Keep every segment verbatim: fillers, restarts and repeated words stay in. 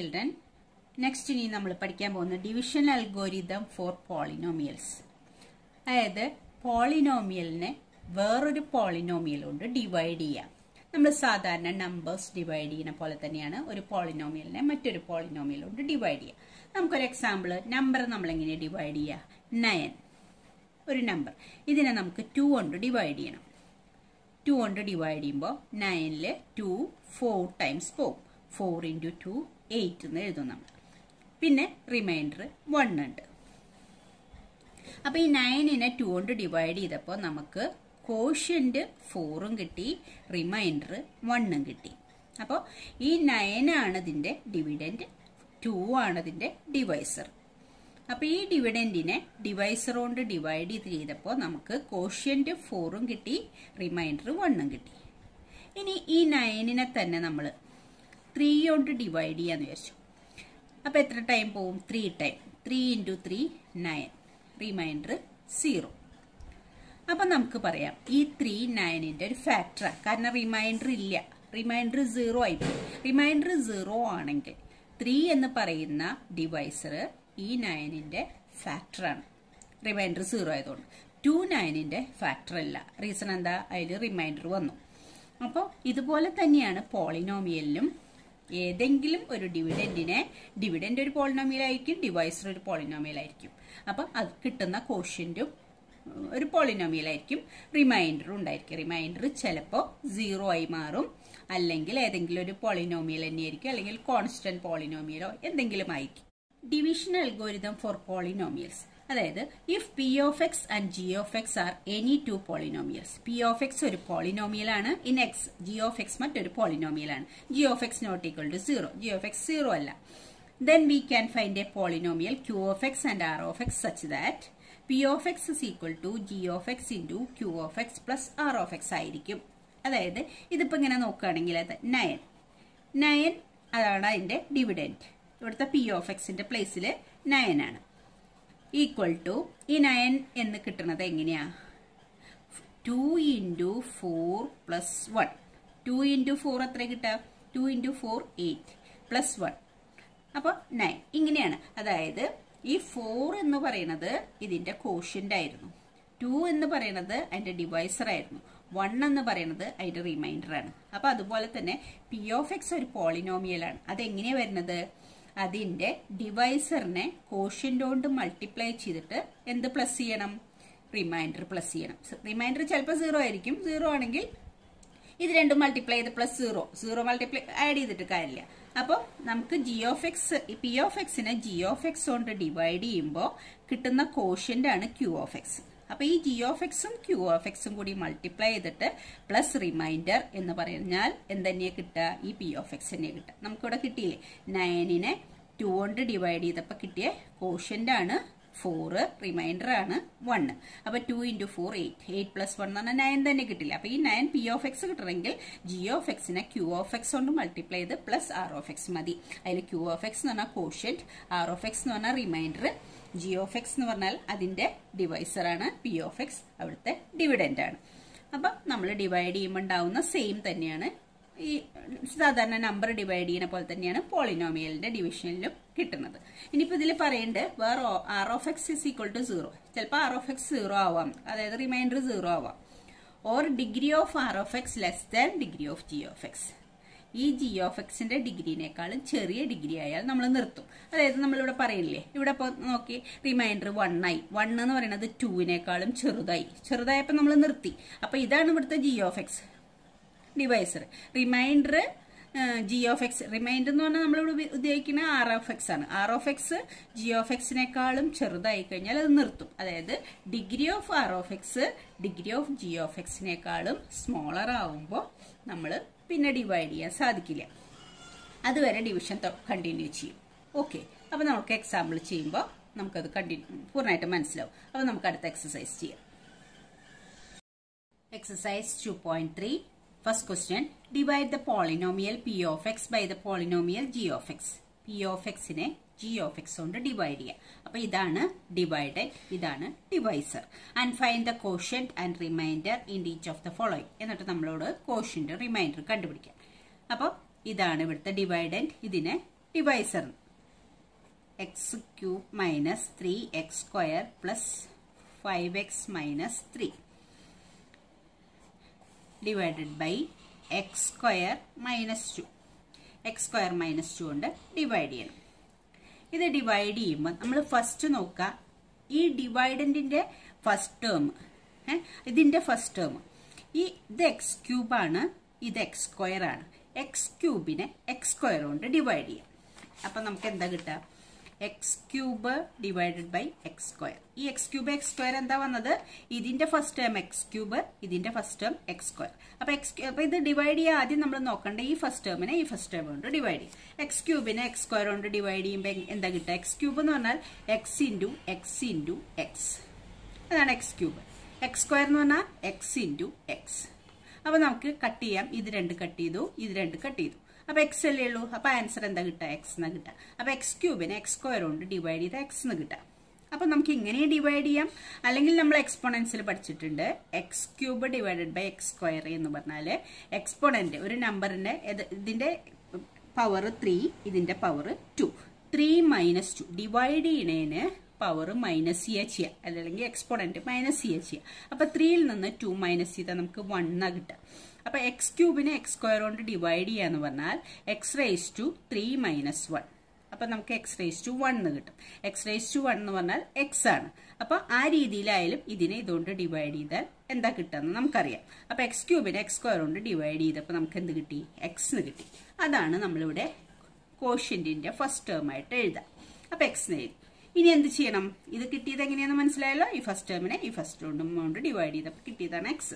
children. Next ഇനി നമ്മൾ പഠിക്കാൻ പോകുന്ന ഡിവിഷൻ അൽഗോരിതം ഫോർ പോളിനോമിയൽസ്. അതായത് പോളിനോമിയലിനെ വേറൊരു പോളിനോമിയൽ കൊണ്ട് ഡിവൈഡ് ചെയ്യാം. നമ്മൾ സാധാരണ നമ്പേഴ്സ് ഡിവൈഡ് ചെയ്യുന്ന പോലെ തന്നെയാണ് ഒരു പോളിനോമിയലിനെ മറ്റൊരു പോളിനോമിയൽ കൊണ്ട് ഡിവൈഡ് ചെയ്യുക. നമുക്കൊരു എക്സാമ്പിൾ, നമ്പർ നമ്മൾ എങ്ങനെ ഡിവൈഡ് ചെയ്യുക? നയൻ ഒരു നമ്പർ, ഇതിനെ നമുക്ക് ടു കൊണ്ട് ഡിവൈഡ് ചെയ്യണം. ടു കൊണ്ട് ഡിവൈഡ് ചെയ്യുമ്പോൾ നയനിൽ ടു ഫോർ ടൈംസ് പോകും. ഫോർ ഇൻറ്റു ടു എയ്റ്റ് എന്ന് എഴുതും നമ്മൾ. പിന്നെ റിമൈൻഡർ വൺ ഉണ്ട്. അപ്പോൾ ഈ നയനിനെ ടു കൊണ്ട് ഡിവൈഡ് ചെയ്തപ്പോൾ നമുക്ക് കോഷ്യന്റ് ഫോറും കിട്ടി, റിമൈൻഡർ വണ്ണും കിട്ടി. അപ്പോൾ ഈ നയനാണ് ഇതിൻ്റെ ഡിവിഡൻറ്റ്, ടു ആണ് ഇതിൻ്റെ ഡിവൈസർ. അപ്പോൾ ഈ ഡിവിഡൻറ്റിനെ ഡിവൈസർ കൊണ്ട് ഡിവൈഡ് ചെയ്ത് ചെയ്തപ്പോൾ നമുക്ക് കോഷ്യന്റ് ഫോറും കിട്ടി, റിമൈൻഡർ വണ്ണും കിട്ടി. ഇനി ഈ നയനിനെ തന്നെ നമ്മൾ ത്രീ കൊണ്ട് ഡിവൈഡ് ചെയ്യാന്ന് വിചാരിച്ചു. അപ്പോൾ എത്ര ടൈം പോവും? Three time. Three into three nine, remainder zero. അപ്പം നമുക്ക് പറയാം ഈ ത്രീ നയനിൻ്റെ ഒരു ഫാക്ടറാണ്. കാരണം റിമൈൻഡർ ഇല്ല, റിമൈൻഡർ സീറോ ആയിപ്പോയി. റിമൈൻഡർ സീറോ ആണെങ്കിൽ ത്രീ എന്ന് പറയുന്ന ഡിവൈസർ ഈ നയനിൻ്റെ ഫാക്ടറാണ്. റിമൈൻഡർ സീറോ ആയതുകൊണ്ട് ടു നയനിൻ്റെ ഫാക്ടർ അല്ല. റീസൺ എന്താ? അതിൽ റിമൈൻഡർ വന്നു. അപ്പോൾ ഇതുപോലെ തന്നെയാണ് പോളിനോമിയലിലും. ഏതെങ്കിലും ഒരു ഡിവിഡൻറ്റിനെ, ഡിവിഡൻറ്റ് ഒരു പോളിനോമിയലായിരിക്കും, ഡിവൈസർ ഒരു പോളിനോമിയലായിരിക്കും. അപ്പം അത് കിട്ടുന്ന കോഷ്യന്റും ഒരു പോളിനോമിയലായിരിക്കും, റിമൈൻഡറും ഉണ്ടായിരിക്കും. റിമൈൻഡർ ചിലപ്പോൾ സീറോ ആയി മാറും, അല്ലെങ്കിൽ ഏതെങ്കിലും ഒരു പോളിനോമിയൽ തന്നെയായിരിക്കും, അല്ലെങ്കിൽ കോൺസ്റ്റന്റ് പോളിനോമിയലോ എന്തെങ്കിലും ആയിരിക്കും. Division algorithm for polynomials. അതായത് if p of x and g of x are any two polynomials. P of x ഒരു പോളിനോമിയലാണ്, and x g of x മറ്റൊരു പോളിനോമിയലാണ്. G of x not equal to zero, g of x zero അല്ല. Then we can find a polynomial q of x and r of x such that p of x is equal to g of x into Q of x plus r of x ആയിരിക്കും. അതായത് ഇതിപ്പോൾ ഇങ്ങനെ നോക്കുകയാണെങ്കിൽ അത് nine nine അതാണ് അതിൻ്റെ dividend. ഇവിടുത്തെ P of എക്സിൻ്റെ പ്ലേസിൽ നയൻ ആണ്. ഈക്വൽ ടു ഈ നയൻ എന്ന് കിട്ടുന്നത് എങ്ങനെയാ? Two into four plus one. Two into four എത്ര കിട്ടുക? Two into four eight plus one, അപ്പോൾ നയൻ. ഇങ്ങനെയാണ്. അതായത് ഈ ഫോർ എന്ന് പറയുന്നത് ഇതിൻ്റെ കോഷ്യൻ്റ് ആയിരുന്നു, ടു എന്ന് പറയുന്നത് അതിൻ്റെ ഡിവൈസർ ആയിരുന്നു, വൺ എന്ന് പറയുന്നത് അതിൻ്റെ റിമൈൻഡർ ആണ്. അപ്പോൾ അതുപോലെ തന്നെ പി ഓഫ് എക്സ് ഒരു പോളിനോമിയലാണ്. അതെങ്ങനെയാണ് വരുന്നത്? അതിൻ്റെ ഡിവൈസറിനെ കോഷ്യൻ്റ് കൊണ്ട് മൾട്ടിപ്ലൈ ചെയ്തിട്ട് എന്ത് പ്ലസ് ചെയ്യണം? റിമൈൻഡർ പ്ലസ് ചെയ്യണം. റിമൈൻഡർ ചിലപ്പോൾ സീറോ ആയിരിക്കും. സീറോ ആണെങ്കിൽ ഇത് രണ്ടും മൾട്ടിപ്ലൈ ചെയ്ത് plus zero, zero multiply add ചെയ്തിട്ട് കാര്യമില്ല. അപ്പോൾ നമുക്ക് g of x, p of എക്സിനെ ജി ഓഫ് എക്സ് കൊണ്ട് ഡിവൈഡ് ചെയ്യുമ്പോൾ കിട്ടുന്ന കോഷ്യൻ്റ് ആണ് ക്യൂ ഓഫ് എക്സ്. അപ്പോൾ ഈ ജി ഓഫ് എക്സും ക്യൂ ഓഫ് എക്സും കൂടി മൾട്ടിപ്ലൈ ചെയ്തിട്ട് പ്ലസ് റിമൈൻഡർ എന്ന് പറഞ്ഞാൽ എന്തെന്നെയാണ് കിട്ടുക? ഈ പി ഓഫ് എക്സ് തന്നെയാണ് കിട്ടുക. നമുക്കിവിടെ കിട്ടിയില്ലേ, നയനിനെ ടു കൊണ്ട് ഡിവൈഡ് ചെയ്തപ്പോൾ കിട്ടിയ കോഷ്യൻ്റ് ആണ് ഫോർ, റിമൈൻഡർ ആണ് വൺ. അപ്പോൾ two into four eight, eight plus one എന്ന് പറഞ്ഞാൽ നയൻ തന്നെ കിട്ടില്ല. അപ്പോൾ ഈ നയൻ പി ഓഫ് എക്സ് കിട്ടണമെങ്കിൽ ജി ഓഫ് എക്സിനെ ക്യൂ ഓഫ് എക്സ് കൊണ്ട് മൾട്ടിപ്ലൈ ചെയ്ത് പ്ലസ് ആർ ഓഫ് എക്സ് മതി. അതിൽ ക്യൂ ഓഫ് എക്സ് എന്ന് പറഞ്ഞാൽ കോഷ്യന്റ്, ആർ ഓഫ് എക്സ് എന്ന് പറഞ്ഞാൽ റിമൈൻഡർ, ജി ഓഫ് എക്സ് എന്ന് പറഞ്ഞാൽ അതിൻ്റെ ഡിവൈസറാണ്, പി ഓഫ് എക്സ് അവിടുത്തെ ഡിവിഡൻ്റ് ആണ്. അപ്പം നമ്മൾ ഡിവൈഡ് ചെയ്യുമ്പോൾ ഉണ്ടാവുന്ന സെയിം തന്നെയാണ് ഈ സാധാരണ നമ്പർ ഡിവൈഡ് ചെയ്യുന്ന പോലെ തന്നെയാണ് പോളിനോമിയലിന്റെ ഡിവിഷനിലും കിട്ടുന്നത്. ഇനിയിപ്പോൾ ഇതിൽ പറയുന്നുണ്ട് വേറെ r of x is equal to zero. ചിലപ്പോൾ ആർ ഓഫ് എക്സ് സീറോ ആവാം, അതായത് റിമൈൻഡർ സീറോ ആവാം. Or degree of r of x less than degree of g of x. ഈ ജി ഓഫ് എക്സിന്റെ ഡിഗ്രിനേക്കാളും ചെറിയ ഡിഗ്രി ആയാൽ നമ്മൾ നിർത്തും. അതായത് നമ്മളിവിടെ പറയില്ലേ, ഇവിടെ ഇപ്പോൾ നോക്കി റിമൈൻഡർ വൺ ആയി, വൺ എന്ന് പറയുന്നത് ടുവിനേക്കാളും ചെറുതായി, ചെറുതായപ്പോൾ നമ്മൾ നിർത്തി. അപ്പോൾ ഇതാണ് ഇവിടുത്തെ g of x divisor. Remainder g of x, remainder എന്ന് പറഞ്ഞാൽ നമ്മളിവിടെ ഉപയോഗിക്കുന്ന ആർ ഓഫ് എക്സ് ആണ്. R of x g of എക്സിനേക്കാളും ചെറുതായി കഴിഞ്ഞാൽ അത് നിർത്തും. അതായത് degree of r of x degree of g of എക്സിനേക്കാളും സ്മോളർ ആവുമ്പോൾ നമ്മൾ പിന്നെ ഡിവൈഡ് ചെയ്യാൻ സാധിക്കില്ല. അതുവരെ ഡിവിഷൻ കണ്ടിന്യൂ ചെയ്യും. ഓക്കെ, അപ്പോൾ നമുക്ക് എക്സാമ്പിൾ ചെയ്യുമ്പോൾ നമുക്കത് കണ്ടിന്യൂ പൂർണ്ണമായിട്ട് മനസ്സിലാവും. അപ്പോൾ നമുക്ക് അടുത്ത എക്സസൈസ് ചെയ്യാം. Exercise two point three. First question, divide the polynomial p of x by the polynomial g of x. p of x നെ g of x കൊണ്ട് ഡിവൈഡ് ചെയ്യാം. അപ്പോൾ ഇതാണ് ഡിവൈഡഡ്, ഇതാണ് divisor. And find the quotient and remainder in each of the following. എന്നിട്ട് നമ്മളോട് quotient reminder കണ്ടുപിടിക്കാം. അപ്പോൾ ഇതാണ് ഇവിടുത്തെ ഡിവൈഡൻറ്റ്. ഇതിനെ divisor x cube minus three x square plus five x minus three divided by x square minus two x square minus two കൊണ്ട് divide ചെയ്യണം. ഇത് ഡിവൈഡ് ചെയ്യുമ്പോൾ നമ്മൾ ഫസ്റ്റ് നോക്കുക, ഈ ഡിവൈഡൻറ്റിൻ്റെ ഫസ്റ്റ് ടേം, ഇതിൻ്റെ ഫസ്റ്റ് ടേം, ഈ ഇത് എക്സ് ക്യൂബാണ്, ഇത് എക്സ് സ്ക്വയർ ആണ്. എക്സ് ക്യൂബിനെ എക്സ് സ്ക്വയർ കൊണ്ട് ഡിവൈഡ് ചെയ്യാം. അപ്പം നമുക്ക് എന്താ കിട്ടുക? X cube divided by x square. ഈ എക്സ് ക്യൂബ് എക്സ് സ്ക്വയർ എന്താ വന്നത്? ഇതിന്റെ ഫസ്റ്റ് ടേം എക്സ് ക്യൂബ്, ഇതിന്റെ ഫസ്റ്റ് ടേം എക്സ് സ്ക്വയർ. അപ്പൊ എക്സ് അപ്പൊ ഇത് ഡിവൈഡ് ചെയ്യാൻ ആദ്യം നമ്മൾ നോക്കണ്ട ഈ ഫസ്റ്റ് ടേമിനെ ഈ ഫസ്റ്റ് ടേം കൊണ്ട് ഡിവൈഡ് ചെയ്യും. എക്സ് ക്യൂബിനെ എക്സ് സ്ക്വയർ കൊണ്ട് ഡിവൈഡ് ചെയ്യുമ്പോൾ എന്താ കിട്ടുക? എക്സ് ക്യൂബ് എന്ന് പറഞ്ഞാൽ x into x into x, അതാണ് എക്സ് ക്യൂബ്. എക്സ് സ്ക്വയർ എന്ന് പറഞ്ഞാൽ എക്സ് ഇൻറ്റു എക്സ്. അപ്പൊ നമുക്ക് കട്ട് ചെയ്യാം. ഇത് രണ്ട് കട്ട് ചെയ്തു, ഇത് രണ്ട് കട്ട് ചെയ്തു. അപ്പൊ എക്സ് അല്ലേ ഉള്ളൂ. അപ്പൊ ആൻസർ എന്താ കിട്ടുക? എക്സ് എന്ന് കിട്ടുക. അപ്പൊ എക്സ് ക്യൂബിനെ എക്സ് സ്ക്വയർ കൊണ്ട് ഡിവൈഡ് ചെയ്ത എക്സ് എന്ന് കിട്ടുക. അപ്പൊ നമുക്ക് ഇങ്ങനെ ഡിവൈഡ് ചെയ്യാം. അല്ലെങ്കിൽ നമ്മൾ എക്സ്പോണൻസിൽ പഠിച്ചിട്ടുണ്ട്, x cube divided by x square എന്ന് പറഞ്ഞാല് എക്സ്പോണന്റ് ഒരു നമ്പറിന്റെ ഇതിന്റെ പവർ ത്രീ, ഇതിന്റെ power two. Three minus two divide ചെയ്യണേന് പവർ മൈനസ് ചെയ്യുക ചെയ്യാം, അല്ലെങ്കിൽ എക്സ്പോണന്റ് മൈനസ് ചെയ്യുക ചെയ്യാം. അപ്പൊ ത്രീയിൽ നിന്ന് ടു മൈനസ് ചെയ്താൽ നമുക്ക് വൺ എന്നാ കിട്ടുക. അപ്പൊ എക്സ് ക്യൂബിനെ എക്സ് സ്ക്വയർ കൊണ്ട് ഡിവൈഡ് ചെയ്യാന്ന് പറഞ്ഞാൽ x raise to three minus one. അപ്പൊ നമുക്ക് എക്സ് റേസ് ടു വൺ എന്ന് കിട്ടും. എക്സ് റേസ് ടു വൺ എന്ന് പറഞ്ഞാൽ എക്സ് ആണ്. അപ്പൊ ആ രീതിയിലായാലും ഇതിനെ ഇതുകൊണ്ട് ഡിവൈഡ് ചെയ്താൽ എന്താ കിട്ടുക നമുക്കറിയാം. അപ്പൊ എക്സ് ക്യൂബിനെ എക്സ് സ്ക്വയർ കൊണ്ട് ഡിവൈഡ് ചെയ്തപ്പോൾ നമുക്ക് എന്ത് കിട്ടി? എക്സ് എന്ന് കിട്ടി. അതാണ് നമ്മളിവിടെ കോഷ്യന്റിന്റെ ഫസ്റ്റ് ടേം ആയിട്ട് എഴുതാം. അപ്പൊ എക്സ് എന്ന് എഴുതി. ഇനി എന്ത് ചെയ്യണം? ഇത് കിട്ടിയത് എങ്ങനെയാണെന്ന് മനസ്സിലായല്ലോ. ഈ ഫസ്റ്റ് ടേമിനെ ഈ ഫസ്റ്റ് ടേം കൊണ്ട് ഡിവൈഡ് ചെയ്തപ്പോൾ കിട്ടിയതാണ് എക്സ്.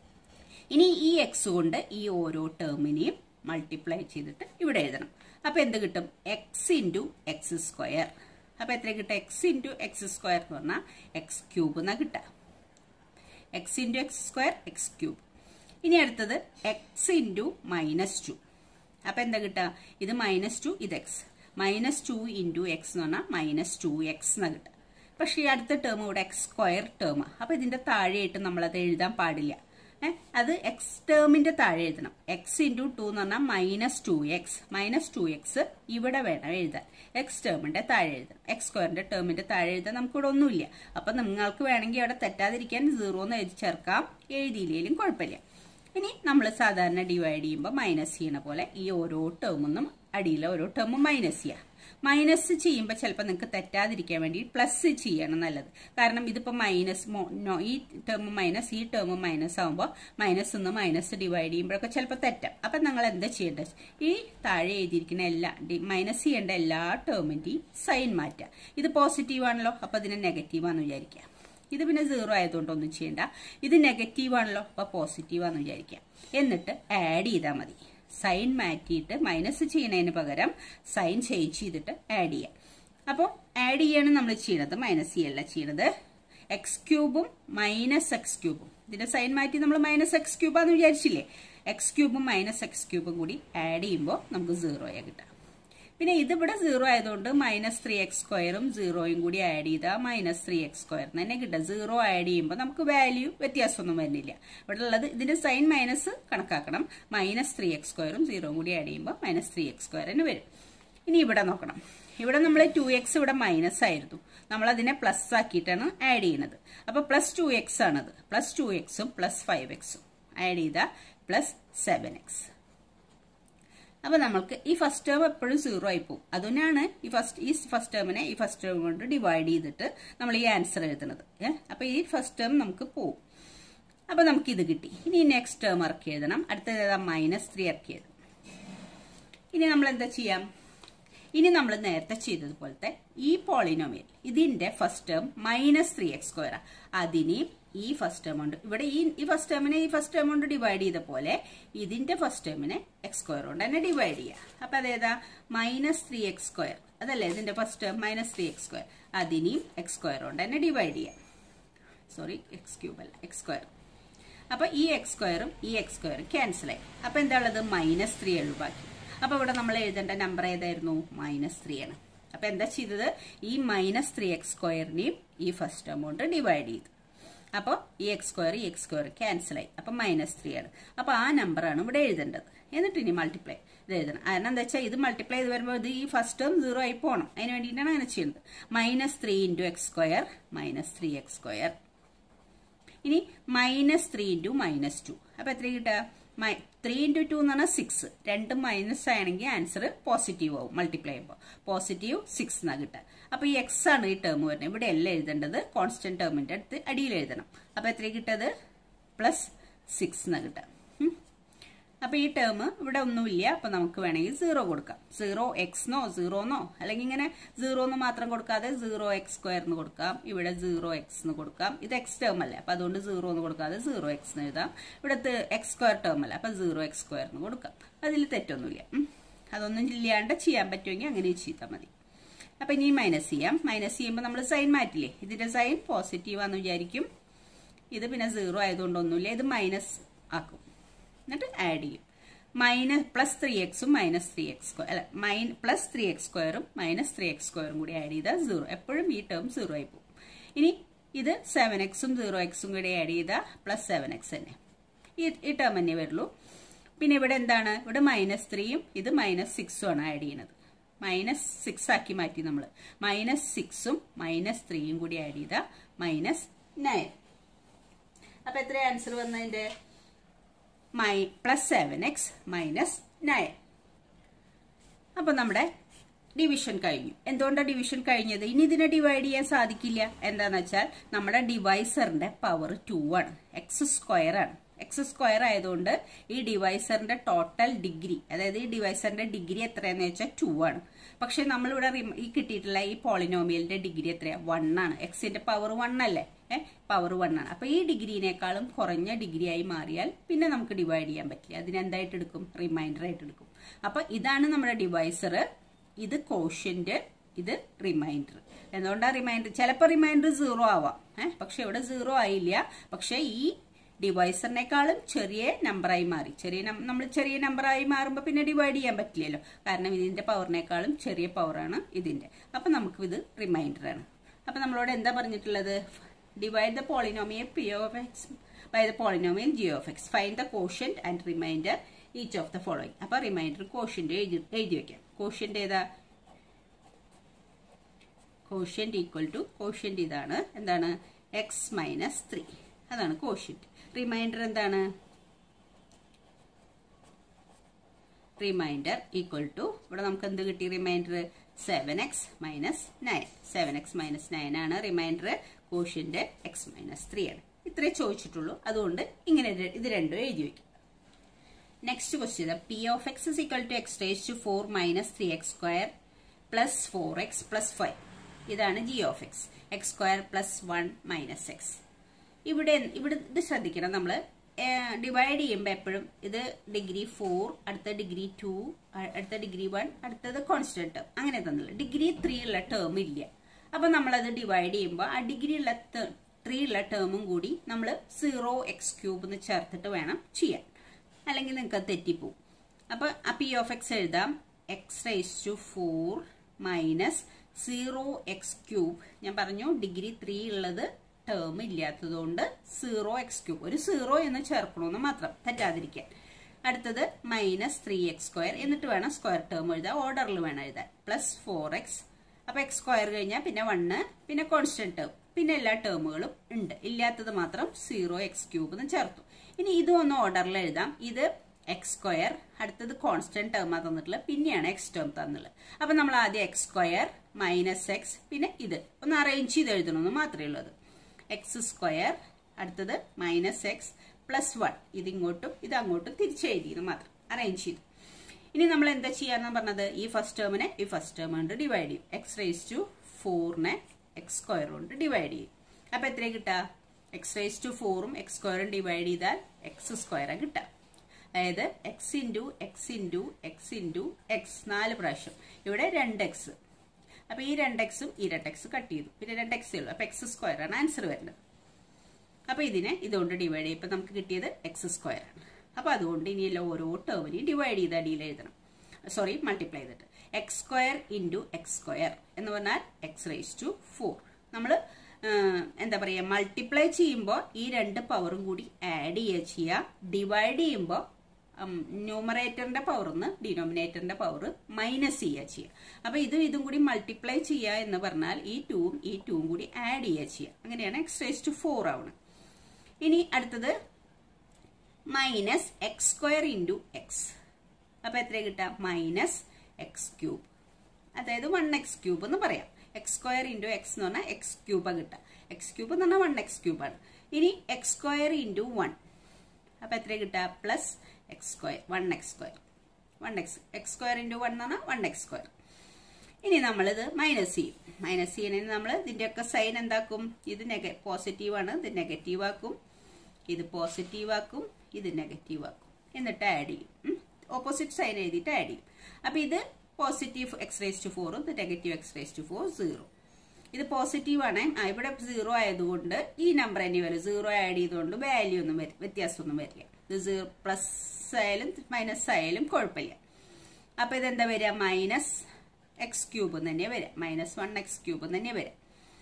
ഇനി ഈ എക്സ് കൊണ്ട് ഈ ഓരോ ടേമിനെയും മൾട്ടിപ്ലൈ ചെയ്തിട്ട് ഇവിടെ എഴുതണം. അപ്പൊ എന്ത് കിട്ടും? X into x square. അപ്പൊ എത്ര കിട്ടുക? എക്സ് ഇൻറ്റു എക്സ് സ്ക്വയർ എന്ന് പറഞ്ഞാൽ എക്സ് ക്യൂബ് എന്നാ കിട്ടുക. X into x square x cube. ഇനി അടുത്തത് എക്സ് ഇൻറ്റു മൈനസ് ടു. അപ്പൊ എന്താ കിട്ടുക? ഇത് മൈനസ് ടു, ഇത് x. Minus two into x എന്ന് പറഞ്ഞാൽ മൈനസ് ടു എക്സ് എന്നാ കിട്ടുക. പക്ഷെ ഈ അടുത്ത ടേം ഇവിടെ എക്സ് സ്ക്വയർ ടേമാണ്. അപ്പൊ ഇതിന്റെ താഴെയായിട്ട് നമ്മളത് എഴുതാൻ പാടില്ല. ഏഹ് അത് എക്സ് ടേമിന്റെ താഴെ എഴുതണം. എക്സ് ഇൻറ്റു ടു എന്ന് പറഞ്ഞാൽ minus two x. Minus two x ഇവിടെ വേണം എഴുതാൻ. എക്സ് ടേമിന്റെ താഴെ എഴുതണം. എക്സ് സ്ക്വയറിന്റെ ടേമിന്റെ താഴെ എഴുതാൻ നമുക്കിവിടെ ഒന്നുമില്ല. അപ്പൊ നിങ്ങൾക്ക് വേണമെങ്കിൽ അവിടെ തെറ്റാതിരിക്കാൻ സീറോ എന്ന് എഴുതി ചേർക്കാം, എഴുതിയില്ലെങ്കിലും കുഴപ്പമില്ല. ഇനി നമ്മൾ സാധാരണ ഡിവൈഡ് ചെയ്യുമ്പോൾ മൈനസ് ചെയ്യണ പോലെ ഈ ഓരോ ടേമൊന്നും അടിയിലെ ഓരോ ടേമും മൈനസ് ചെയ്യുക. മൈനസ് ചെയ്യുമ്പോൾ ചിലപ്പോൾ നിങ്ങൾക്ക് തെറ്റാതിരിക്കാൻ വേണ്ടി പ്ലസ് ചെയ്യണം നല്ലത്. കാരണം ഇതിപ്പോൾ മൈനസ് ഈ ടേം മൈനസ് ഈ ടേം മൈനസ് ആകുമ്പോൾ മൈനസ് ഒന്ന് മൈനസ് ഡിവൈഡ് ചെയ്യുമ്പോഴൊക്കെ ചിലപ്പോൾ തെറ്റാം. അപ്പം നിങ്ങൾ എന്താ ചെയ്യേണ്ടത്? ഈ താഴെ എഴുതിയിരിക്കുന്ന എല്ലാ മൈനസ് ചെയ്യേണ്ട എല്ലാ ടേമിൻ്റെയും സൈൻ മാറ്റുക. ഇത് പോസിറ്റീവ് ആണല്ലോ, അപ്പം ഇതിനെ നെഗറ്റീവാണെന്ന് വിചാരിക്കുക. ഇത് പിന്നെ സീറോ ആയതുകൊണ്ടൊന്നും ചെയ്യണ്ട. ഇത് നെഗറ്റീവ് ആണല്ലോ, അപ്പോൾ പോസിറ്റീവാന്ന് വിചാരിക്കുക. എന്നിട്ട് ആഡ് ചെയ്താൽ മതി. സൈൻ മാറ്റിയിട്ട് മൈനസ് ചെയ്യുന്നതിന് പകരം സൈൻ ചേഞ്ച് ചെയ്തിട്ട് ആഡ് ചെയ്യാം. അപ്പോൾ ആഡ് ചെയ്യാണ് നമ്മൾ ചെയ്യണത്, മൈനസ് ചെയ്യല്ല ചെയ്യണത്. എക്സ് ക്യൂബും മൈനസ് എക്സ് ക്യൂബും ഇതിന്റെ സൈൻ മാറ്റി നമ്മൾ മൈനസ് എക്സ് ക്യൂബാന്ന് വിചാരിച്ചില്ലേ? എക്സ് ക്യൂബും മൈനസ് എക്സ് ക്യൂബും കൂടി ആഡ് ചെയ്യുമ്പോൾ നമുക്ക് സീറോയാ കിട്ടാം. പിന്നെ ഇതിവിടെ സീറോ ആയതുകൊണ്ട് മൈനസ് ത്രീ എക്സ് സ്ക്വയറും സീറോയും കൂടി ആഡ് ചെയ്താൽ മൈനസ് ത്രീ എക്സ് സ്ക്വയർ തന്നെ കിട്ടുക. സീറോ ആഡ് ചെയ്യുമ്പോൾ നമുക്ക് വാല്യൂ വ്യത്യാസമൊന്നും വരുന്നില്ല. ഇവിടെ ഉള്ളത് ഇതിന്റെ സൈൻ മൈനസ് കണക്കാക്കണം. മൈനസ് ത്രീ എക്സ് സ്ക്വയറും സീറോയും കൂടി ആഡ് ചെയ്യുമ്പോൾ മൈനസ് ത്രീ എക്സ് സ്ക്വയറിന് വരും. ഇനി ഇവിടെ നോക്കണം. ഇവിടെ നമ്മൾ ടു എക്സ് ഇവിടെ മൈനസ് ആയിരുന്നു, നമ്മൾ അതിനെ പ്ലസ് ആക്കിയിട്ടാണ് ആഡ് ചെയ്യുന്നത്. അപ്പൊ പ്ലസ് ടു എക്സ് ആണത്. പ്ലസ് ടു എക്സും പ്ലസ് ഫൈവ് എക്സും ആഡ് ചെയ്താൽ പ്ലസ് സെവൻ എക്സ്. അപ്പൊ നമ്മൾക്ക് ഈ ഫസ്റ്റ് ടേം എപ്പോഴും സീറോ ആയി പോകും. അതുതന്നെയാണ് ഈ ഫസ്റ്റ് ഈ ഫസ്റ്റ് ടേമിനെ ഈ ഫസ്റ്റ് ടേം കൊണ്ട് ഡിവൈഡ് ചെയ്തിട്ട് നമ്മൾ ഈ ആൻസർ എഴുതുന്നത്. ഏഹ് അപ്പൊ ഈ ഫസ്റ്റ് ടേം നമുക്ക് പോകും. അപ്പൊ നമുക്ക് ഇത് കിട്ടി. ഇനി നെക്സ്റ്റ് ടേം ഇറക്കി എഴുതണം. അടുത്തത് ഏതാ? മൈനസ് ത്രീ ഇറക്കി എഴുതും. ഇനി നമ്മൾ എന്താ ചെയ്യാം? ഇനി നമ്മൾ നേരത്തെ ചെയ്തതുപോലത്തെ ഈ പോളിനോമിയൽ ഇതിന്റെ first term minus three x square, അതിനെയും ഈ ഫസ്റ്റ് ടേം കൊണ്ട് ഇവിടെ ഈ ഈ ഫസ്റ്റ് ടേമിനെ ഈ ഫസ്റ്റ് ടേം കൊണ്ട് ഡിവൈഡ് ചെയ്ത പോലെ ഇതിന്റെ ഫസ്റ്റ് ടേമിനെ എക്സ് സ്ക്വയർ കൊണ്ട് തന്നെ ഡിവൈഡ് ചെയ്യുക. അപ്പൊ അതേതാ? Minus three x square. അതല്ലേ ഇതിന്റെ first term minus three x square. അതിനെയും എക്സ് സ്ക്വയർ കൊണ്ട് തന്നെ ഡിവൈഡ് ചെയ്യാം. സോറി, എക്സ് ക്യൂബ് അല്ല, എക്സ് സ്ക്വയർ. അപ്പൊ ഈ എക്സ് സ്ക്വയറും ഈ എക്സ് സ്ക്വയറും ക്യാൻസൽ ആയി. അപ്പൊ എന്താ ഉള്ളത്? മൈനസ് ത്രീ ഉള്ളു ബാക്കി. അപ്പൊ ഇവിടെ നമ്മൾ എഴുതേണ്ട നമ്പർ ഏതായിരുന്നു? മൈനസ് ത്രീ ആണ്. അപ്പൊ എന്താ ചെയ്തത്? ഈ മൈനസ് ത്രീ എക്സ് സ്ക്വയറിനെയും ഈ ഫസ്റ്റ് ടേം കൊണ്ട് ഡിവൈഡ് ചെയ്തു. അപ്പോൾ ഈ എക്സ് സ്ക്വയർ ഈ എക്സ് സ്ക്വയർ ക്യാൻസൽ ആയി. അപ്പം മൈനസ് ത്രീ ആണ്. അപ്പോൾ ആ നമ്പറാണ് ഇവിടെ എഴുതേണ്ടത്. എന്നിട്ട് ഇനി മൾട്ടിപ്ലൈ ഇത് എഴുതണം. കാരണം എന്താ വെച്ചാൽ ഇത് മൾട്ടിപ്ലൈ ചെയ്ത് വരുമ്പോൾ ഇത് ഈ ഫസ്റ്റ് ടേം സീറോ ആയി പോകണം. അതിന് വേണ്ടിയിട്ടാണ് അങ്ങനെ ചെയ്യുന്നത്. Minus three into x square minus three x square. ഇനി minus three into minus two. അപ്പോൾ എത്ര കിട്ടുക? മൈ ത്രീ ഇൻറ്റു ടു എന്ന് പറഞ്ഞാൽ സിക്സ്. രണ്ടും മൈനസ് ആണെങ്കിൽ ആൻസർ പോസിറ്റീവ് ആവും. മൾട്ടിപ്ലൈ ചെയ്യുമ്പോൾ പോസിറ്റീവ് സിക്സ് എന്നാണ് കിട്ടുക. അപ്പോൾ ഈ എക്സ് ആണ് ഈ ടേം വരുന്നത്. ഇവിടെ എല്ലാം എഴുതേണ്ടത് കോൺസ്റ്റന്റ് ടേമിന്റെ അടുത്ത് അടിയിൽ എഴുതണം. അപ്പോൾ എത്ര കിട്ടത്? പ്ലസ് സിക്സ് എന്നാണ് കിട്ടുക. അപ്പോൾ ഈ ടേം ഇവിടെ ഒന്നുമില്ല. അപ്പോൾ നമുക്ക് വേണമെങ്കിൽ സീറോ കൊടുക്കാം. സീറോ എക്സ്ന്നോ സീറോന്നോ അല്ലെങ്കിൽ ഇങ്ങനെ സീറോ എന്ന് മാത്രം കൊടുക്കാതെ സീറോ എക്സ് സ്ക്വയർ എന്ന് കൊടുക്കാം. ഇവിടെ സീറോ എക്സ് എന്ന് കൊടുക്കാം. ഇത് എക്സ് ടേം അല്ലേ, അപ്പോൾ അതുകൊണ്ട് സീറോ എന്ന് കൊടുക്കാതെ സീറോ എക്സ് എന്ന് എഴുതാം. ഇവിടുത്തെ എക്സ് സ്ക്വയർ ടേം അല്ല, അപ്പോൾ സീറോ എക്സ് സ്ക്വയർ എന്ന് കൊടുക്കാം. അതിൽ തെറ്റൊന്നുമില്ല. അതൊന്നും ഇല്ലാണ്ട് ചെയ്യാൻ പറ്റുമെങ്കിൽ അങ്ങനെ ചെയ്താൽ മതി. അപ്പം ഇനി മൈനസ് ചെയ്യാം. മൈനസ് ചെയ്യുമ്പോൾ നമ്മൾ സൈൻ മാറ്റില്ലേ? ഇതിന്റെ സൈൻ പോസിറ്റീവ് ആണെന്ന് വിചാരിക്കും. ഇത് പിന്നെ സീറോ ആയതുകൊണ്ടൊന്നുമില്ല. ഇത് മൈനസ് ആക്കും. എന്നിട്ട് ആഡ് ചെയ്യും. മൈനസ് പ്ലസ് ത്രീ എക്സും മൈനസ് ത്രീ എക്സ് സ്ക്വയർ അല്ല മൈൻ പ്ലസ് ത്രീ എക്സ് സ്ക്വയറും മൈനസ് ത്രീ എക്സ് സ്ക്വയറും കൂടി ആഡ് ചെയ്താൽ സീറോ. എപ്പോഴും ഈ ടേം സീറോ ആയി പോകും. ഇനി ഇത് സെവൻ എക്സും സീറോ എക്സും കൂടി ആഡ് ചെയ്താൽ പ്ലസ് സെവൻ എക്സ് തന്നെ ഈ ഈ ടേം തന്നെ വരുള്ളൂ. പിന്നെ ഇവിടെ എന്താണ്? ഇവിടെ മൈനസ് ത്രീയും ഇത് മൈനസ് സിക്സും ആണ് ആഡ് ചെയ്യുന്നത്. മൈനസ് സിക്സ് ആക്കി മാറ്റി നമ്മൾ. മൈനസ് സിക്സും മൈനസ് ത്രീയും കൂടി ആഡ് ചെയ്താൽ മൈനസ് നയൻ. അപ്പൊ എത്ര ആൻസർ വന്നതിന്റെ? മൈ plus seven x minus nine. അപ്പൊ നമ്മുടെ ഡിവിഷൻ കഴിഞ്ഞു. എന്തുകൊണ്ടാണ് ഡിവിഷൻ കഴിഞ്ഞത്? ഇനി ഇതിനെ ഡിവൈഡ് ചെയ്യാൻ സാധിക്കില്ല. എന്താന്ന് വെച്ചാൽ നമ്മുടെ ഡിവൈസറിന്റെ പവർ ടു ആണ്. എക്സ് സ്ക്വയർ ആണ്. എക്സ് സ്ക്വയർ ആയതുകൊണ്ട് ഈ ഡിവൈസറിന്റെ ടോട്ടൽ ഡിഗ്രി, അതായത് ഈ ഡിവൈസറിന്റെ ഡിഗ്രി എത്രയാന്ന് വെച്ചാൽ ടു ആണ്. പക്ഷെ നമ്മളിവിടെ ഈ കിട്ടിയിട്ടുള്ള ഈ പോളിനോമിയലിന്റെ ഡിഗ്രി എത്രയാ? വൺ ആണ്. എക്സിന്റെ പവർ വൺ അല്ലേ? ഏഹ് പവർ വൺ ആണ്. അപ്പൊ ഈ ഡിഗ്രീനേക്കാളും കുറഞ്ഞ ഡിഗ്രി ആയി മാറിയാൽ പിന്നെ നമുക്ക് ഡിവൈഡ് ചെയ്യാൻ പറ്റില്ല. അതിനെന്തായിട്ട് എടുക്കും? റിമൈൻഡർ ആയിട്ട് എടുക്കും. അപ്പൊ ഇതാണ് നമ്മുടെ ഡിവൈസർ. ഇത് കോഷ്യന്റ്, ഇത് റിമൈൻഡർ. എന്തുകൊണ്ടാണ് റിമൈൻഡർ? ചിലപ്പോൾ റിമൈൻഡർ സീറോ ആവാം. ഏഹ് പക്ഷെ ഇവിടെ സീറോ ആയില്ല. പക്ഷെ ഈ ഡിവൈസറിനേക്കാളും ചെറിയ നമ്പറായി മാറി. ചെറിയ നമ്മൾ ചെറിയ നമ്പറായി മാറുമ്പോൾ പിന്നെ ഡിവൈഡ് ചെയ്യാൻ പറ്റില്ലല്ലോ. കാരണം ഇതിന്റെ പവറിനേക്കാളും ചെറിയ പവറാണ് ഇതിന്റെ. അപ്പൊ നമുക്ക് ഇത് റിമൈൻഡർ ആണ്. അപ്പൊ നമ്മളോട് എന്താ പറഞ്ഞിട്ടുള്ളത്? Divide the polynomial p of x by the polynomial g of x. Find the quotient and remainder each of the following. അപ്പൊ റിമൈൻഡർ കോഷ്യന്റ് എഴുതി എഴുതി വെക്കാം. കോഷ്യന്റ് ഏതാ? കോഷ്യന്റ് ഈക്വൽ ടു കോഷ്യന്റ് ഇതാണ്. എന്താണ്? X minus three. അതാണ് quotient. Remainder എന്താണ്? Remainder equal to ഇവിടെ നമുക്ക് എന്ത് കിട്ടി? Remainder seven x minus nine. Seven x minus nine ആണ് remainder. Quotient x minus three ആണ്. ഇത്രേ ചോദിച്ചിട്ടുള്ളൂ. അതുകൊണ്ട് ഇങ്ങനെ ഇത് രണ്ടും എഴുതി വയ്ക്കും. Next question, P of x is equal to x raise to four minus three x square plus four x plus five. ഇതാണ് g of x. X square plus one minus x. ഇവിടെ ഇവിടെ ഇത് ശ്രദ്ധിക്കണം. നമ്മൾ ഡിവൈഡ് ചെയ്യുമ്പോൾ എപ്പോഴും ഇത് degree four, അടുത്ത ഡിഗ്രി ടു, അടുത്ത ഡിഗ്രി വൺ, അടുത്തത് കോൺസ്റ്റന്റ് ടേം അങ്ങനെ തന്നില്ല. ഡിഗ്രി ത്രീ ഉള്ള ടേം ഇല്ല. അപ്പൊ നമ്മളത് ഡിവൈഡ് ചെയ്യുമ്പോൾ ആ ഡിഗ്രി ഉള്ള ത്രീ ഉള്ള ടേമും കൂടി നമ്മൾ സീറോ എക്സ് ക്യൂബ് എന്ന് ചേർത്തിട്ട് വേണം ചെയ്യാൻ. അല്ലെങ്കിൽ നിങ്ങൾക്ക് തെറ്റിപ്പോവും. അപ്പൊ ആ പി ഓഫ് എക്സ് എഴുതാം. X raise to four minus zero x cube. ഞാൻ പറഞ്ഞു ഡിഗ്രി ത്രീ ഉള്ളത് ടേം ഇല്ലാത്തതുകൊണ്ട് സീറോ എക്സ് ക്യൂബ്, ഒരു സീറോ എന്ന് ചേർക്കണമെന്ന് മാത്രം, തെറ്റാതിരിക്കാൻ. അടുത്തത് മൈനസ് ത്രീ എക്സ് സ്ക്വയർ. എന്നിട്ട് വേണം സ്ക്വയർ ടേം എഴുതാൻ. ഓർഡറിൽ വേണം എഴുതാൻ. Plus four x. അപ്പൊ എക്സ് സ്ക്വയർ കഴിഞ്ഞാൽ പിന്നെ വണ്ണ്, പിന്നെ കോൺസ്റ്റന്റ് ടേം, പിന്നെ എല്ലാ ടേമുകളും ഉണ്ട്. ഇല്ലാത്തത് മാത്രം സീറോ എക്സ് ക്യൂബ് എന്ന് ചേർത്തു. ഇനി ഇതും ഒന്ന് ഓർഡറിൽ എഴുതാം. ഇത് എക്സ് സ്ക്വയർ, അടുത്തത് കോൺസ്റ്റന്റ് ടേം ആ തന്നിട്ടുള്ളത്, പിന്നെയാണ് എക്സ് ടേം തന്നുള്ളത്. അപ്പൊ നമ്മൾ ആദ്യം എക്സ് സ്ക്വയർ മൈനസ് എക്സ്, പിന്നെ ഇത് ഒന്ന് അറേഞ്ച് ചെയ്ത് എഴുതണമെന്ന് മാത്രമേ ഉള്ളത്. എക്സ് സ്ക്വയർ, അടുത്തത് മൈനസ് എക്സ് പ്ലസ് വൺ. ഇതിങ്ങോട്ടും ഇത് അങ്ങോട്ടും തിരിച്ചെഴുതിയെന്ന് മാത്രം അറേഞ്ച് ചെയ്തു. ഇനി നമ്മൾ എന്താ ചെയ്യാന്ന് പറഞ്ഞത്? ഈ ഫസ്റ്റ് ടേമിനെ ഈ ഫസ്റ്റ് ടേം കൊണ്ട് ഡിവൈഡ് ചെയ്യും. എക്സ് റേസ് ടു ഫോറിനെ എക്സ് സ്ക്വയർ കൊണ്ട് ഡിവൈഡ് ചെയ്യും. അപ്പൊ എത്രയാണ് കിട്ടുക? എക്സ് റേസ് ടു ഫോറും എക്സ് സ്ക്വയറും ഡിവൈഡ് ചെയ്താൽ എക്സ് സ്ക്വയറാണ് കിട്ടുക. അതായത് x into x into x into x നാല് പ്രാവശ്യം. ഇവിടെ രണ്ട് എക്സ്. അപ്പൊ ഈ രണ്ട് എക്സും ഈ രണ്ട് എക്സ് കട്ട് ചെയ്തു. പിന്നെ രണ്ട് എക്സേ ഉള്ളൂ. അപ്പൊ എക്സ് സ്ക്വയർ ആണ് ആൻസർ വരുന്നത്. അപ്പൊ ഇതിനെ ഇതുകൊണ്ട് ഡിവൈഡ് ചെയ്യുമ്പോൾ നമുക്ക് കിട്ടിയത് എക്സ് സ്ക്വയർ ആണ്. അപ്പൊ അതുകൊണ്ട് ഇനിയല്ല ഓരോ ടേമിനെയും ഡിവൈഡ് ചെയ്ത് അടിയിൽ എഴുതണം. സോറി മൾട്ടിപ്ലൈ ചെയ്തിട്ട് x square into x square എന്ന് പറഞ്ഞാൽ എക്സ് റേസ് ടു ഫോർ. നമ്മൾ എന്താ പറയുക, മൾട്ടിപ്ലൈ ചെയ്യുമ്പോൾ ഈ രണ്ട് പവറും കൂടി ആഡ് ചെയ്യുക ചെയ്യുക. ഡിവൈഡ് ചെയ്യുമ്പോൾ ന്യൂമറേറ്ററിന്റെ പവറിന്ന് ഡിനോമിനേറ്ററിന്റെ പവർ മൈനസ് ചെയ്യുക ചെയ്യുക. അപ്പൊ ഇതും ഇതും കൂടി മൾട്ടിപ്ലൈ ചെയ്യുക എന്ന് പറഞ്ഞാൽ ഈ ടൂവും ഈ ടൂവും കൂടി ആഡ് ചെയ്യുക ചെയ്യുക. അങ്ങനെയാണ് എക്സ് റേസ് ടു ഫോർ ആവുന്നത്. ഇനി അടുത്തത് minus x square into x. അപ്പൊ എത്ര കിട്ടാം? മൈനസ് എക്സ് ക്യൂബ്, അതായത് വൺ എക്സ് ക്യൂബ് എന്ന് പറയാം. എക്സ് സ്ക്വയർ ഇൻറ്റു എക്സ് എന്ന് പറഞ്ഞാൽ എക്സ് ക്യൂബാണ് കിട്ടുക. എക്സ് ക്യൂബ് എന്ന് പറഞ്ഞാൽ വൺ എക്സ് ക്യൂബാണ്. ഇനി എക്സ് സ്ക്വയർ ഇൻറ്റു വൺ, അപ്പൊ എത്ര കിട്ടുക? Plus x square, one x square, one x x square into one എന്ന് പറഞ്ഞാൽ വൺ എക്സ് സ്ക്വയർ. ഇനി നമ്മളിത് മൈനസ് ചെയ്യും. മൈനസ് ചെയ്യണമെങ്കിൽ നമ്മൾ ഇതിൻ്റെയൊക്കെ സൈൻ എന്താക്കും? ഇത് നെഗ പോസിറ്റീവ് ആണ്, ഇത് നെഗറ്റീവ് ആക്കും, ഇത് പോസിറ്റീവ് ആക്കും, ഇത് നെഗറ്റീവ് ആക്കും, എന്നിട്ട് ആഡ് ചെയ്യും. ഓപ്പോസിറ്റ് സൈൻ എഴുതിയിട്ട് ആഡ് ചെയ്യും. അപ്പൊ ഇത് പോസിറ്റീവ് എക്സ് റേസ് ടു ഫോറും ഇത് negative x raise to four zero. ഇത് പോസിറ്റീവ് ആണ്, ഇവിടെ സീറോ ആയതുകൊണ്ട് ഈ നമ്പർ തന്നെ വരും. സീറോ ആഡ് ചെയ്തുകൊണ്ട് വാല്യൂ ഒന്നും വരും, വ്യത്യാസമൊന്നും വരില്ല. ഇത് സീറോ പ്ലസ് ആയാലും മൈനസ് ആയാലും കുഴപ്പമില്ല. അപ്പൊ ഇതെന്താ വരിക? മൈനസ് എക്സ് ക്യൂബ് തന്നെ വരാം, മൈനസ് വൺ എക്സ് ക്യൂബ് തന്നെ വരാം.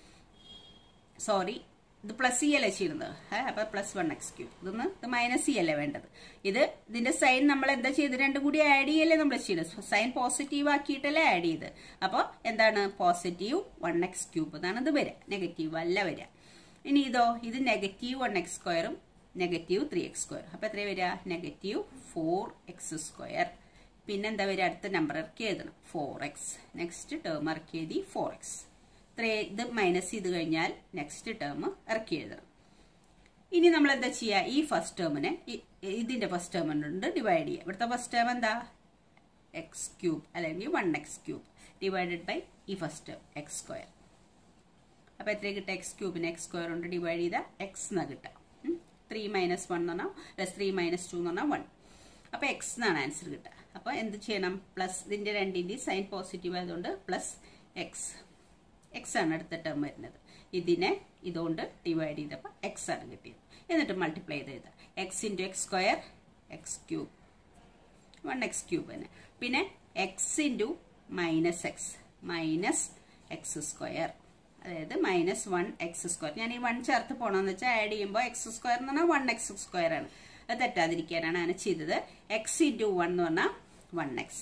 സോറി, ഇത് പ്ലസ് സി അല്ലേ ചെയ്യുന്നത്, അപ്പൊ പ്ലസ് വൺ എക്സ് ക്യൂബ്. ഇതൊന്ന് ഇത് മൈനസ് സി അല്ലേ വേണ്ടത്. ഇത് ഇതിന്റെ സൈൻ നമ്മൾ എന്താ ചെയ്ത് രണ്ടും കൂടി ആഡ് ചെയ്യല്ലേ നമ്മൾ ചെയ്യുന്നത്. സൈൻ പോസിറ്റീവ് ആക്കിയിട്ടല്ലേ ആഡ് ചെയ്ത്. അപ്പോൾ എന്താണ്? പോസിറ്റീവ് വൺ എക്സ് ക്യൂബ് എന്നാണ് ഇത് വരിക, നെഗറ്റീവ് അല്ല വരിക. ഇനി ഇതോ, ഇത് നെഗറ്റീവ് വൺ എക്സ് സ്ക്വയറും നെഗറ്റീവ് ത്രീ എക്സ് സ്ക്വയർ. അപ്പൊ എത്ര വരിക? Negative four x square. പിന്നെന്താ വരിക? അടുത്ത നമ്പർ ഇറക്കി എഴുതണം, ഫോർ എക്സ്. നെക്സ്റ്റ് ടേം ഇറക്കി എഴുതി ഫോർ എക്സ്. ഇത് മൈനസ് ചെയ്ത് കഴിഞ്ഞാൽ നെക്സ്റ്റ് ടേം ഇറക്കി എഴുതണം. ഇനി നമ്മൾ എന്താ ചെയ്യുക? ഈ ഫസ്റ്റ് ടേമിനെ ഇതിന്റെ ഫസ്റ്റ് ടേം കൊണ്ട് ഡിവൈഡ് ചെയ്യുക. ഇവിടുത്തെ ഫസ്റ്റ് ടേം എന്താ? എക്സ് ക്യൂബ് അല്ലെങ്കിൽ one x cube divided by ഈ ഫസ്റ്റ് ടേം എക്സ് സ്ക്വയർ. അപ്പൊ എത്ര കിട്ടുക? എക്സ് ക്യൂബിനെ എക്സ് സ്ക്വയർ കൊണ്ട് ഡിവൈഡ് ചെയ്താൽ എക്സ് എന്നാ കിട്ടുക. ത്രീ മൈനസ് വൺ എന്ന് പറഞ്ഞാൽ പ്ലസ് ത്രീ മൈനസ് ടു എന്ന് പറഞ്ഞാൽ വൺ. അപ്പൊ എക്സ് എന്നാണ് ആൻസർ കിട്ടുക. അപ്പൊ എന്ത് ചെയ്യണം? പ്ലസ് ഇതിന്റെ രണ്ടിന്റെയും സൈൻ പോസിറ്റീവ് ആയതുകൊണ്ട് പ്ലസ് എക്സ്. എക്സ് ആണ് അടുത്ത ടേം വരുന്നത്. ഇതിനെ ഇതുകൊണ്ട് ഡിവൈഡ് ചെയ്തപ്പോൾ എക്സ് ആണ് കിട്ടിയത്. എന്നിട്ട് മൾട്ടിപ്ലൈ ചെയ്ത് എഴുതാം. X into x square x cube, one x cube തന്നെ. പിന്നെ x into minus x minus x square, അതായത് മൈനസ് വൺ എക്സ് സ്ക്വയർ. ഞാൻ ഈ വൺ ചേർത്ത് പോകണമെന്ന് വെച്ചാൽ ആഡ് ചെയ്യുമ്പോൾ എക്സ് സ്ക്വയർ എന്ന് പറഞ്ഞാൽ വൺ എക്സ് സ്ക്വയർ ആണ്. അത് തെറ്റാതിരിക്കാനാണ് അങ്ങനെ ചെയ്തത്. എക്സ് ഇൻറ്റു വൺ എന്ന് പറഞ്ഞാൽ വൺ എക്സ്.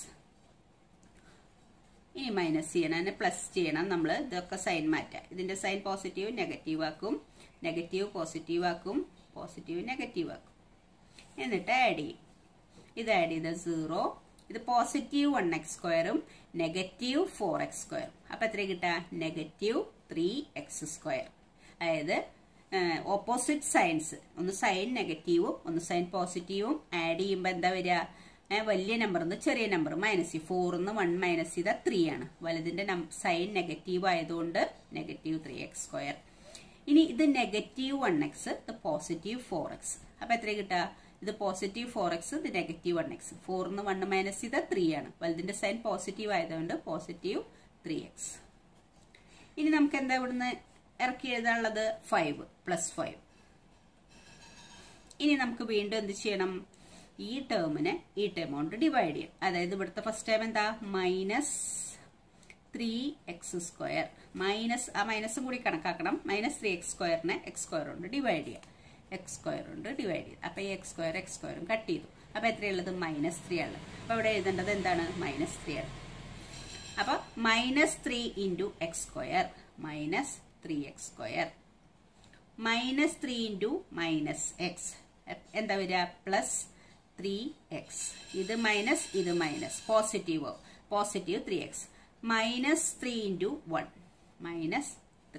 ഇനി മൈനസ് ചെയ്യണം, അതിനെ പ്ലസ് ചെയ്യണം. നമ്മൾ ഇതൊക്കെ സൈൻ മാറ്റാം. ഇതിന്റെ സൈൻ പോസിറ്റീവ് നെഗറ്റീവ് ആക്കും, നെഗറ്റീവ് പോസിറ്റീവ് ആക്കും, പോസിറ്റീവ് നെഗറ്റീവ് ആക്കും, എന്നിട്ട് ആഡ് ചെയ്യും. ഇത് ആഡ് ചെയ്ത സീറോ. ഇത് പോസിറ്റീവ് വൺ എക്സ് സ്ക്വയറും നെഗറ്റീവ് ഫോർ എക്സ് സ്ക്വയറും. അപ്പൊ എത്ര കിട്ടാ? Negative three x square. അതായത് ഓപ്പോസിറ്റ് സൈൻസ്, ഒന്ന് സൈൻ നെഗറ്റീവും ഒന്ന് സൈൻ പോസിറ്റീവും ആഡ് ചെയ്യുമ്പോൾ എന്താ വരിക? വലിയ നമ്പറിന്ന് ചെറിയ നമ്പർ മൈനസ് ചെയ്യും. ഫോറിന്ന് വൺ മൈനസ് ചെയ്താൽ ത്രീ ആണ്. വലുതിന്റെ സൈൻ നെഗറ്റീവ് ആയതുകൊണ്ട് നെഗറ്റീവ് ത്രീ എക്സ് സ്ക്വയർ. ഇനി ഇത് നെഗറ്റീവ് വൺ എക്സ്, ഇത് പോസിറ്റീവ് ഫോർ എക്സ്. അപ്പൊ എത്ര കിട്ടുക? ഇത് പോസിറ്റീവ് ഫോർ എക്സ്, ഇത് നെഗറ്റീവ് വൺ എക്സ്. ഫോറിന്ന് വൺ മൈനസ് ചെയ്താൽ ത്രീ ആണ്. വലുതിന്റെ സൈൻ പോസിറ്റീവ് ആയതുകൊണ്ട് പോസിറ്റീവ് ത്രീ എക്സ്. ഇനി നമുക്ക് എന്താ ഇവിടുന്ന് ഇറക്കി എഴുതാനുള്ളത്? Five plus five. ഇനി നമുക്ക് വീണ്ടും എന്ത് ചെയ്യണം? ഈ ടേമിനെ ഈ ടേം കൊണ്ട് ഡിവൈഡ് ചെയ്യും. അതായത് ഇവിടുത്തെ ഫസ്റ്റ് ടേം എന്താ? Minus three x square. Minus ആ മൈനസും കൂടി കണക്കാക്കണം. മൈനസ് ത്രീ എക്സ് സ്ക്വയറിനെ എക്സ് സ്ക്വയർ കൊണ്ട് ഡിവൈഡ് ചെയ്യാം. എക്സ് സ്ക്വയർ കൊണ്ട് ഡിവൈഡ് ചെയ്ത് അപ്പൊ ഈ എക്സ് സ്ക്വയർ എക്സ് സ്ക്വയറും കട്ട് ചെയ്തു. അപ്പൊ എത്രയുള്ളത്? മൈനസ് ത്രീ ആണ്. അപ്പൊ ഇവിടെ എഴുതേണ്ടത് എന്താണ്? മൈനസ് ത്രീ ആണ്. അപ്പൊ minus three into x square minus three x square. Minus three into minus x എന്താ വരിക? Plus three x. ഇത് മൈനസ് ഇത് മൈനസ്, പോസിറ്റീവോ positive three x. Minus three into one minus three.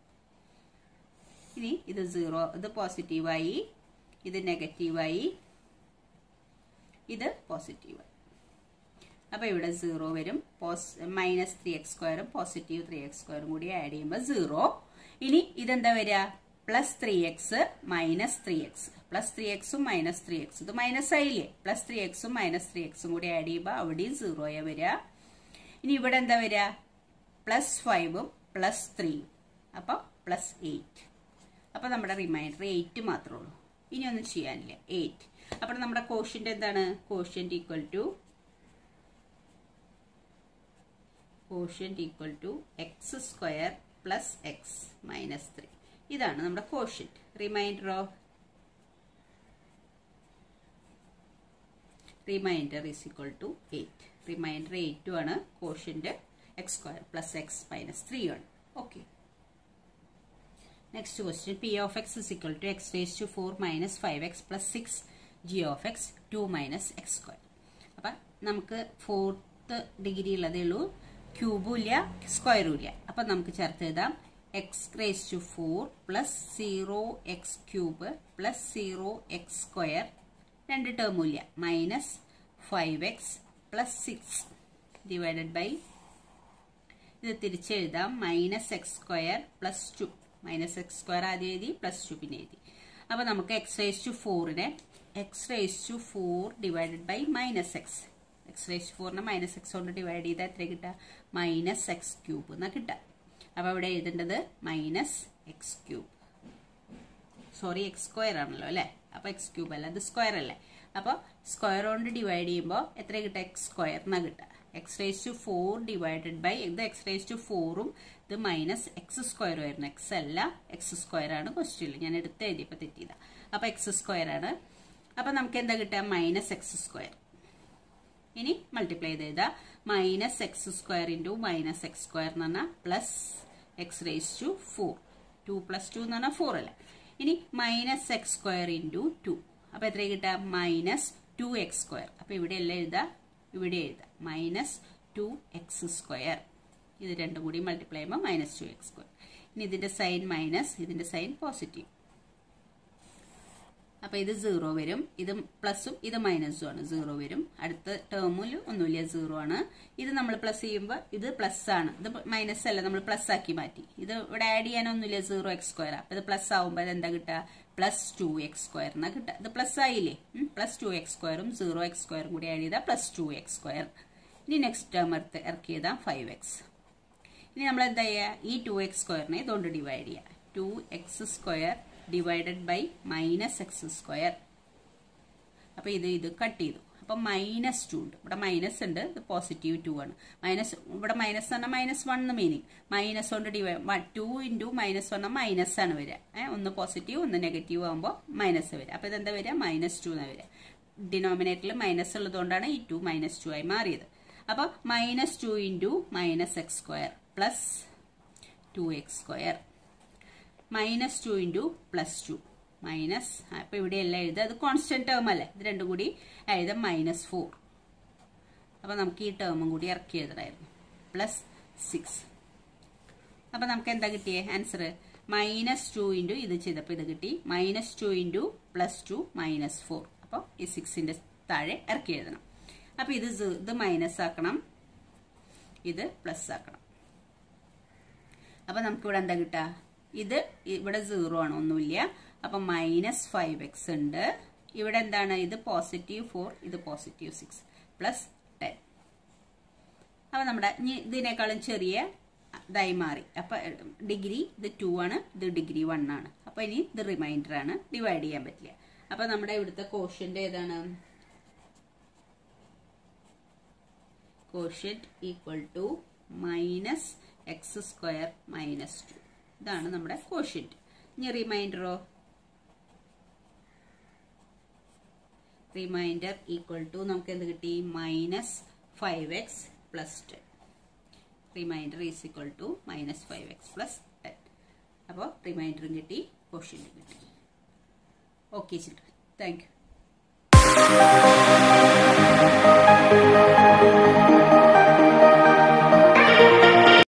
ഇനി ഇത് സീറോ, ഇത് പോസിറ്റീവായി, ഇത് നെഗറ്റീവായി, ഇത് പോസിറ്റീവായി. അപ്പൊ ഇവിടെ സീറോ വരും. മൈനസ് ത്രീ എക്സ് സ്ക്വയറും പോസിറ്റീവ് ത്രീ എക്സ് സ്ക്വയറും കൂടി ആഡ് ചെയ്യുമ്പോൾ സീറോ. ഇനി ഇതെന്താ വരിക? Plus three x minus three x. Plus three എക്സും മൈനസ് ത്രീ എക്സ്, ഇത് മൈനസ് ആയില്ലേ? പ്ലസ് ത്രീ എക്സും മൈനസ് ത്രീ എക്സും കൂടി ആഡ് ചെയ്യുമ്പോൾ അവിടെയും സീറോയാ വരിക. ഇനി ഇവിടെ എന്താ വരിക? പ്ലസ് ഫൈവും പ്ലസ് ത്രീയും, അപ്പൊ പ്ലസ് എയ്റ്റ്. അപ്പൊ നമ്മുടെ റിമൈൻഡർ എയ്റ്റ് മാത്രമേ ഉള്ളൂ. ഇനി ഒന്നും ചെയ്യാനില്ല, എയ്റ്റ്. അപ്പൊ നമ്മുടെ കോഷ്യന്റ് എന്താണ്? Quotient equal to quotient equal to x square plus x minus three. ഇതാണ് നമ്മുടെ കോഷ്യന്റ്. റിമൈൻഡറോ remainder is equal to eight. Remainder എയ്റ്റും ആണ്. Quotient x square plus x minus three ആണ്. Okay. Next question, P of x is equal to x raise to four minus five x plus six G of x two minus x square. അപ്പം നമുക്ക് fourth degree ഉള്ളതേ ഉള്ളൂ, ക്യൂബും ഇല്ല സ്ക്വയറും ഇല്ല. അപ്പം നമുക്ക് ചേർത്ത് എഴുതാം x raise to four plus zero x cube plus zero x square, രണ്ട് ടേമും ഇല്ല, minus five x plus six divided by, ഇത് തിരിച്ചെഴുതാം minus x square plus two. Minus x square ആദ്യം എഴുതി, പ്ലസ് ടു പിന്നെ എഴുതി. അപ്പോൾ നമുക്ക് എക്സ് റേസ് ടു ഫോറിനെ x raise to four divided by minus x, x raise to ഫോറിനെ മൈനസ് എക്സ് കൊണ്ട് ഡിവൈഡ് ചെയ്താൽ എത്ര കിട്ടുക? മൈനസ് എക്സ് ക്യൂബ് എന്നാണ് കിട്ടുക. അപ്പോൾ ഇവിടെ എഴുതേണ്ടത് minus x cube, sorry x square ആണല്ലോ അല്ലേ. അപ്പോൾ എക്സ് ക്യൂബ് അല്ല, അത് സ്ക്വയർ അല്ലേ. അപ്പോൾ സ്ക്വയർ കൊണ്ട് ഡിവൈഡ് ചെയ്യുമ്പോൾ എത്ര കിട്ടുക? എക്സ് സ്ക്വയർ എന്നാണ് കിട്ടുക. X raise to four divided by, ഇത് എക്സ് റേസ് ടു ഫോറും ഇത് മൈനസ് എക്സ് സ്ക്വയർ ആയിരുന്നു. എക്സ് അല്ല, എക്സ് സ്ക്വയർ ആണ് ക്വസ്റ്റ്യനിൽ, ഞാൻ എടുത്ത് എഴുതിയപ്പോൾ തെറ്റിയതാ. അപ്പോൾ എക്സ് സ്ക്വയർ ആണ്. അപ്പം നമുക്ക് എന്താ കിട്ടുക? Minus x square. ഇനി മൾട്ടിപ്ലൈ ചെയ്ത് എഴുതാം, minus x square into minus x square എന്ന് പറഞ്ഞാൽ plus x raise to four, two plus two എന്ന് പറഞ്ഞാൽ ഫോർ അല്ല. ഇനി minus x square into two, അപ്പോൾ എത്ര കിട്ടുക? Minus two x square. അപ്പോൾ ഇവിടെ എല്ലാം എഴുതാം, ഇവിടെ എഴുതാം മൈനസ് ടു എക്സ് സ്ക്വയർ. ഇത് രണ്ടും കൂടി മൾട്ടിപ്ലൈ ചെയ്യുമ്പോൾ മൈനസ് ടു എക്സ് സ്ക്വയർ. ഇനി ഇതിന്റെ സൈൻ മൈനസ്, ഇതിന്റെ സൈൻ പോസിറ്റീവ്. അപ്പൊ ഇത് സീറോ വരും, ഇത് പ്ലസും ഇത് മൈനസും ആണ്, സീറോ വരും. അടുത്ത ടേമിൽ ഒന്നുമില്ല, സീറോ ആണ്. ഇത് നമ്മൾ പ്ലസ് ചെയ്യുമ്പോൾ ഇത് പ്ലസ് ആണ്, ഇത് മൈനസ് അല്ല, നമ്മൾ പ്ലസ് ആക്കി മാറ്റി. ഇത് ഇവിടെ ആഡ് ചെയ്യാനൊന്നുമില്ല, സീറോ എക്സ് സ്ക്വയർ. അപ്പൊ ഇത് പ്ലസ് ആവുമ്പോൾ ഇത് എന്താ കിട്ടുക? പ്ലസ് ടു എക്സ് സ്ക്വയർ എന്നാ കിട്ടുക. ഇത് പ്ലസ് ആയില്ലേ, പ്ലസ് ടു എക്സ് സ്ക്വയറും സീറോ എക്സ് സ്ക്വയറും കൂടി ആഡ് ചെയ്താൽ പ്ലസ് ടു എക്സ് സ്ക്വയർ. ഇനി നെക്സ്റ്റ് ടേം എടുത്ത് ഇറക്കി ചെയ്താൽ ഫൈവ് എക്സ്. ഇനി നമ്മൾ എന്താ ചെയ്യുക? ഈ ടു എക്സ് സ്ക്വയറിനെ ഇതുകൊണ്ട് ഡിവൈഡ് ചെയ്യുക. Two x square divided by minus x square. അപ്പൊ ഇത് ഇത് കട്ട് ചെയ്തു. അപ്പൊ മൈനസ് ടു ഉണ്ട്, ഇവിടെ മൈനസ് ഉണ്ട്, ഇത് പോസിറ്റീവ് ടു ആണ്. മൈനസ് ഇവിടെ മൈനസ് പറഞ്ഞാൽ മൈനസ് വൺ മീനിങ്, മൈനസ് കൊണ്ട് ഡിവൈഡ് ടു ഇൻറ്റു മൈനസ് പറഞ്ഞാൽ മൈനസ് ആണ് വരിക. ഏഹ് ഒന്ന് പോസിറ്റീവ് ഒന്ന് നെഗറ്റീവ് ആകുമ്പോൾ മൈനസ് വരിക. അപ്പൊ ഇതെന്താ വരിക? മൈനസ് ടു എന്നാണ് വരിക. ഡിനോമിനേറ്ററിൽ മൈനസ് ഉള്ളതുകൊണ്ടാണ് ഈ ടു മൈനസ് ടു ആയി മാറിയത്. അപ്പൊ minus two into minus x square plus two x square, minus two into plus two minus, അപ്പൊ ഇവിടെ എല്ലാം എഴുതുക, അത് കോൺസ്റ്റന്റ് ടേം അല്ലേ, ഇത് രണ്ടും കൂടി എഴുതാം മൈനസ് ഫോർ. അപ്പൊ നമുക്ക് ഈ ടേമും കൂടി ഇറക്കി എഴുതണമായിരുന്നു, പ്ലസ് സിക്സ്. അപ്പൊ നമുക്ക് എന്താ കിട്ടിയേ ആൻസർ? മൈനസ് ടു ഇൻറ്റു ഇത് ചെയ്തപ്പോൾ ഇത് കിട്ടി, minus two into plus two minus four. അപ്പോൾ ഈ സിക്സിന്റെ താഴെ ഇറക്കി എഴുതണം. അപ്പൊ ഇത് ഇത് മൈനസ് ആക്കണം, ഇത് പ്ലസ് ആക്കണം. അപ്പൊ നമുക്ക് ഇവിടെ എന്താ കിട്ടുക? ഇത് ഇവിടെ സീറോ ആണ്, ഒന്നുമില്ല. അപ്പൊ മൈനസ് ഫൈവ് എക്സ് ഉണ്ട്. ഇവിടെ എന്താണ്? ഇത് പോസിറ്റീവ് ഫോർ, ഇത് പോസിറ്റീവ് സിക്സ് പ്ലസ് ടെൻ. അപ്പൊ നമ്മുടെ ഇതിനേക്കാളും ചെറിയ ഇതായി മാറി. അപ്പൊ ഡിഗ്രി ഇത് ടു ആണ്, ഇത് ഡിഗ്രി വൺ ആണ്. അപ്പൊ ഇനി ഇത് റിമൈൻഡർ ആണ്, ഡിവൈഡ് ചെയ്യാൻ പറ്റില്ല. അപ്പൊ നമ്മുടെ ഇവിടുത്തെ കോഷ്യന്റ് ഏതാണ്? Quotient equal to minus x square minus two. ഇതാണ് നമ്മുടെ കോഷ്യന്റ്. ഇനി റിമൈൻഡറോ? റിമൈൻഡർ ഈക്വൽ ടു നമുക്ക് എന്ത് കിട്ടി? Minus five x plus ten. Remainder is equal to minus five x plus ten. അപ്പോൾ റിമൈൻഡറും കിട്ടി, കോഷ്യന്റും കിട്ടി. Okay children, thank U.